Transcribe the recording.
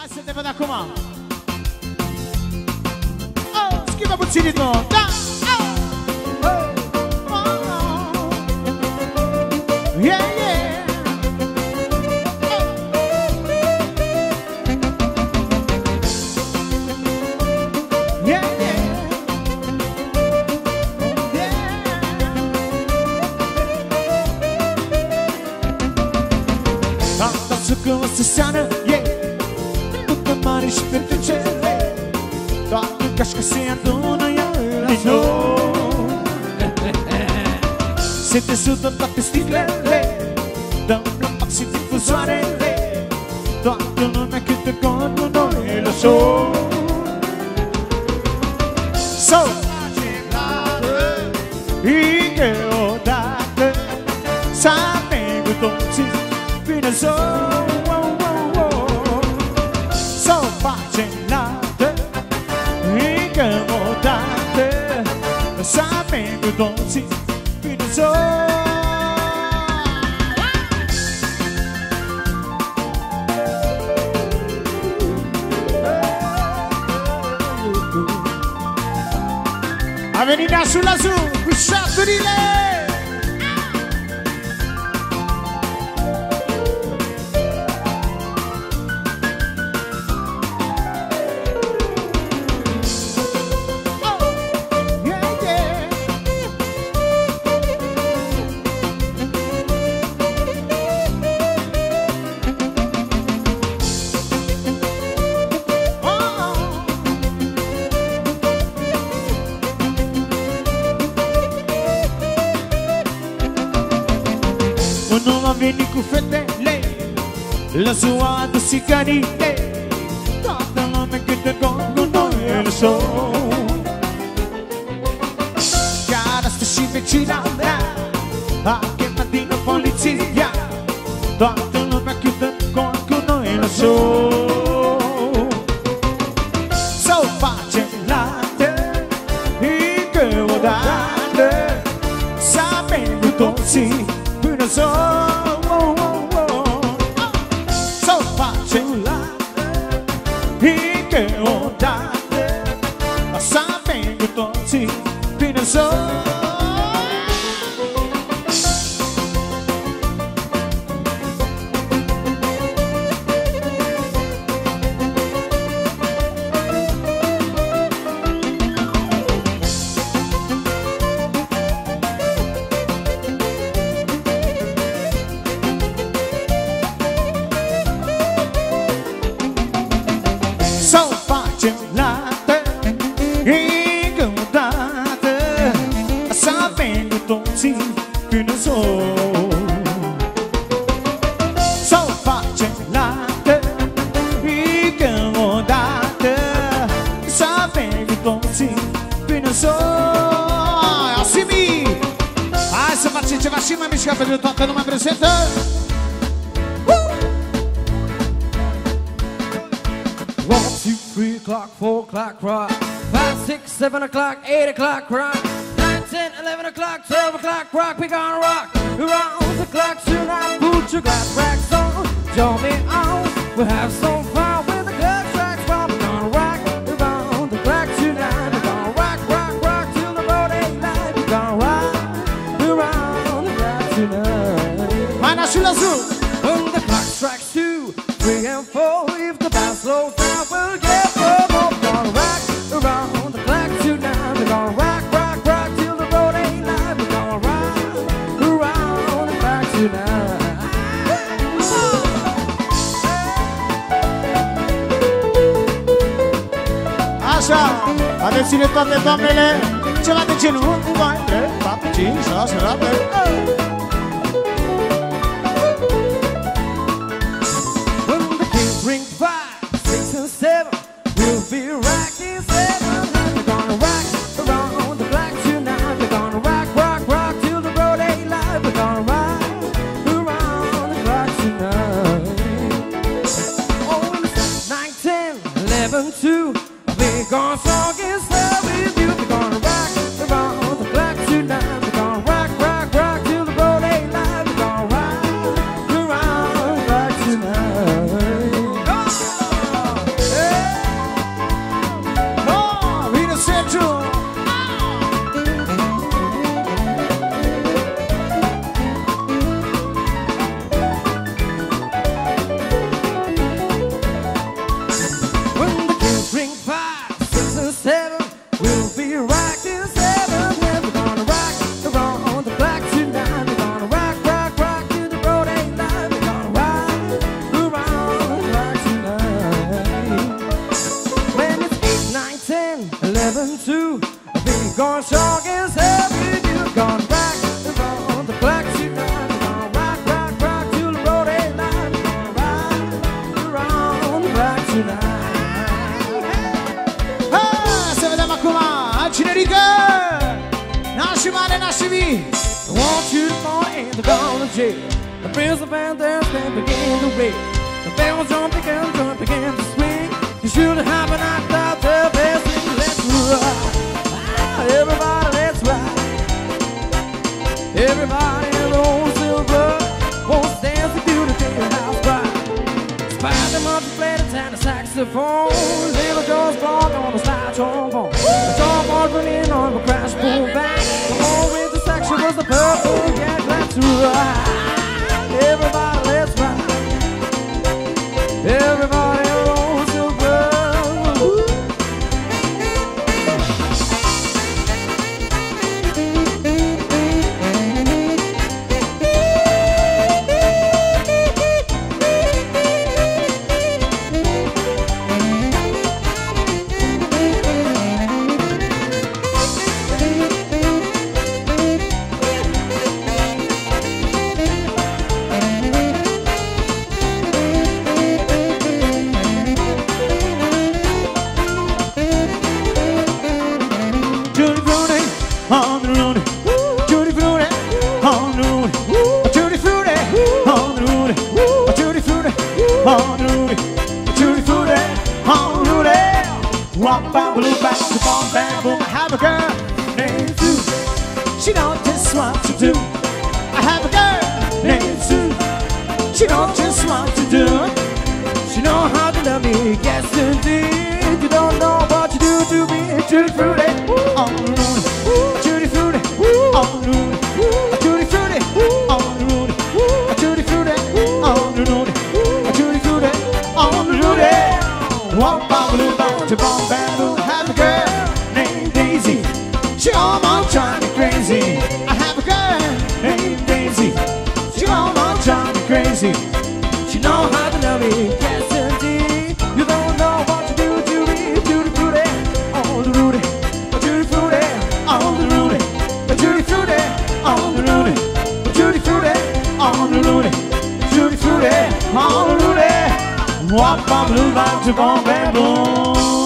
Hai să te văd acum. Oh, schimbă puțin ritmul. Da! Oh! Oh! Oh! Yeah, yeah! Yeah, yeah! Dansul că o să seană, yeah! După mare și petrecere, toată gașca se adună iar din nou. Se dezută toate sticlele, dăm la maxim difuzoarele, toată lumea cântă cu noi la show. So, e odată să avem cu toții bine zău. Să facem nată, încă o dată, să avem cu toții bine zău. A venit nasul la zi cu șaturile. Veni cu fetele, la ziua de țigările, toată lumea cântă cu noi la show. Chiar astăzi și vecina mea a chemat din nou poliția, toată lumea cântă cu noi la show. Să-o facem lată, încă o dată, să avem cu toții până zău. O dată, să avem cu toții bine zău. Și mai mișcat pentru toată lumea prezentă. 1, 2, 3 o'clock, 4 o'clock, rock. 5, 6, 7 o'clock, 8 o'clock, rock. 9, 10, 11 o'clock, 12 o'clock, rock. We gonna rock around the clock tonight. Put your glass racks on, join me on. We'll have some fun with the club tracks. We're gonna rock around the clock tonight. We're gonna rock, rock, rock till the road ain't light. We're gonna rock around the clock tonight. Mai nașul azul. When the clock strikes 2, 3 and 4, if the band slows down, we'll get more. We're gonna rock around the clock tonight. We're gonna rock, rock, rock till the road ain't light. We're gonna rock around the clock tonight. Așa, atenție toate doamnele, ceva de genul 1, 2, 3, 4, 5, 6, 7. When the kings ring 5, 6 and 7, we'll be rocking 7. We're gonna rock around the clock tonight. We're gonna rock, rock, rock till the road ain't light. We're gonna rock around the clock tonight. Oh, 9, 10, 11, 2, we're gonna song and stay with you. We're gonna rock around the clock tonight. We're gonna rock, rock, rock till the road ain't light. We're gonna rock around the clock tonight. tonight. Se vedem acum, cine rică? Nașii mare, nașii vii. I want you to fall in the golden jail. The prison panthers they begin to rage. The bells don't begin to swing. You should have been knocked out the best thing. Let's rock. Everybody, let's rock. Everybody in the old silver won't dance to do the jailhouse ride. Spider the monkey played a tenor saxophone. Little Joe's blog on the slide trombone. The trombone went in on the crash boom back. The whole with the section was the purple cat. Let's ride. Everybody, let's ride. Everybody in the old silver. I have a girl named Sue. She knows just what to do. I have a girl named Sue. She knows just what to do. She know how to love me, yes indeed. You don't know what you do to me. Tutti frutti, On the road, tutti frutti, on the road, tutti frutti, on the road, tutti frutti, on the road, tutti frutti, on the road. Walk by blue back to bomb bamboo. Have a girl named Daisy. She almost drives me crazy. I have a girl named Daisy. She almost drives me crazy. She know how to love me, yes indeed. You don't know what you do to me. Tutti frutti, On the road, tutti frutti, on the road, tutti frutti, on the road, tutti frutti, on the road, tutti frutti, on the road. Walk by blue back to bomb bamboo.